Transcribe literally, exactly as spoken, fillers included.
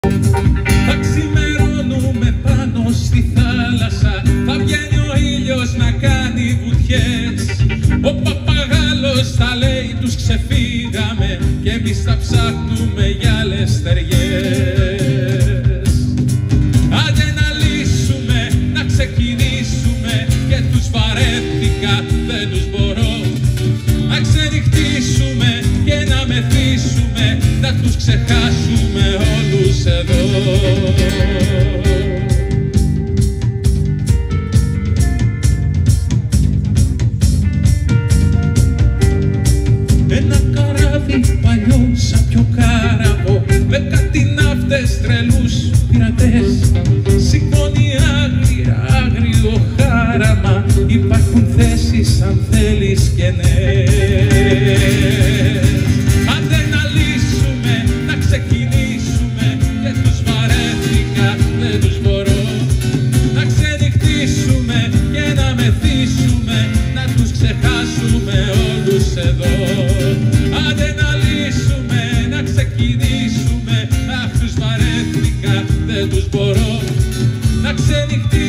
Θα ξημερώνουμε πάνω στη θάλασσα, θα βγαίνει ο ήλιος να κάνει βουτιές. Ο παπαγάλος θα λέει τους ξεφύγαμε και εμείς θα ψάχνουμε για άλλες στεριές. Άντε να λύσουμε, να ξεκινήσουμε και τους βαρέθηκα, δεν τους μπορώ. Να ξενυχτήσουμε και να μεθύσουμε, να τους ξεχάσουμε όλους εδώ. Ένα καράβι παλιό σαν πιο κάραβο, με κάτι ναύτες τρελούς πειρατές, σηκώνει άγρια, άγριο χάραμα, υπάρχουν θέσεις αν θέλεις κενές. Άντε να λύσουμε, να ξεκινήσουμε και τους βαρέθηκα, δεν τους μπορώ. Να ξενυχτήσουμε και να μεθύσουμε, να τους ξεχάσουμε όλους εδώ. Άντε να λύσουμε, να ξεκινήσουμε, αχ τους βαρέθηκα, δεν τους μπορώ. Να ξενυχτήσουμε